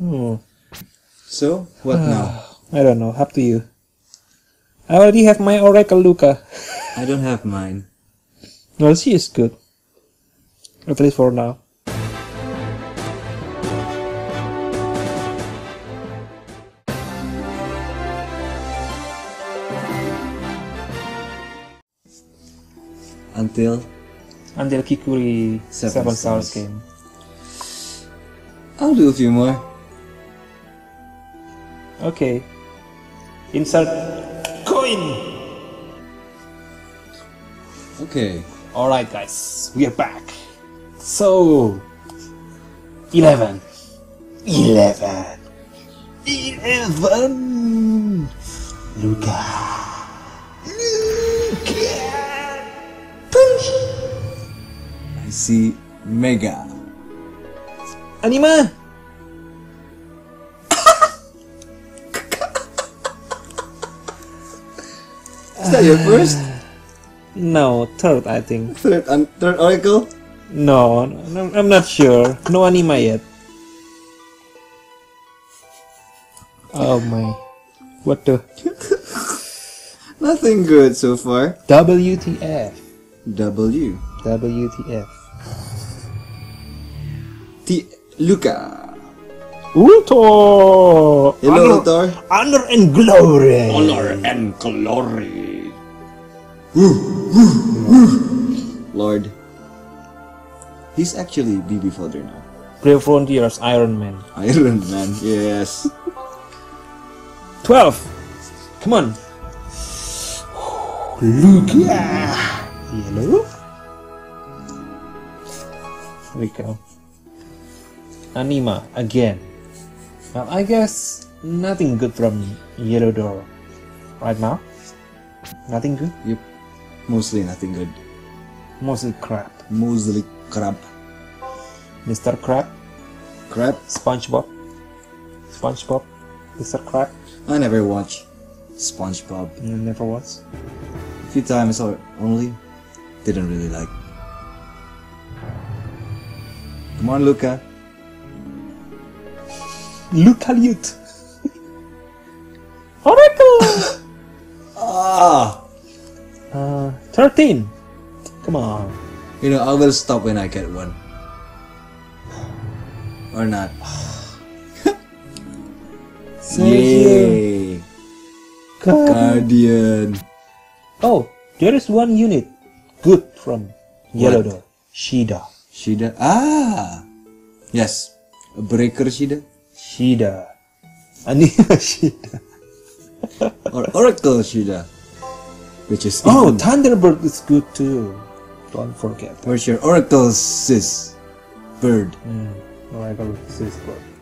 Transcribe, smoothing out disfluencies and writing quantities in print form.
Hmm. So, what now? I don't know. Up to you. I already have my Oracle Luca. I don't have mine. Well, she is good. At least for now. Until Kikuri 7 stars came. I'll do a few more. Okay. Insert coin! Okay. Alright guys, we are back. So 11. Luca. I see Mega. Anima! Is that your first? No, third I think. Third Oracle? No, I'm not sure. No Anima yet. Oh my. What the? Nothing good so far. WTF. W. WTF. Luca. Ultor! Hello, Ultor. Honor and glory! Honor and glory. Lord. He's actually BB Fodder now. Brave Frontiers, Iron Man. Iron Man, yes. 12! Come on! Luca! Yellow? There we go. Anima, again. Well, I guess nothing good from Yellow Door. Right now? Nothing good? Yep. Mostly nothing good. Mostly crap. Mostly crap. Mr. Crab? Crap? SpongeBob? SpongeBob? Mr. Crab? I never watched SpongeBob. You never watched? A few times only. Didn't really like. Come on, Luca. Luca Lute! Oracle! 13! Come on. You know, I will stop when I get one. Or not. Yay! Guardian. Oh, there is one unit. Good from Yellow What? Door. Shida. Shida. Ah! Yes. A breaker Shida. Shida. Anima Shida. Or Oracle Shida. Which is Oh, even- Thunderbird is good too. Don't forget. Where's your Oracle sis? Bird. Oracle Sis Bird.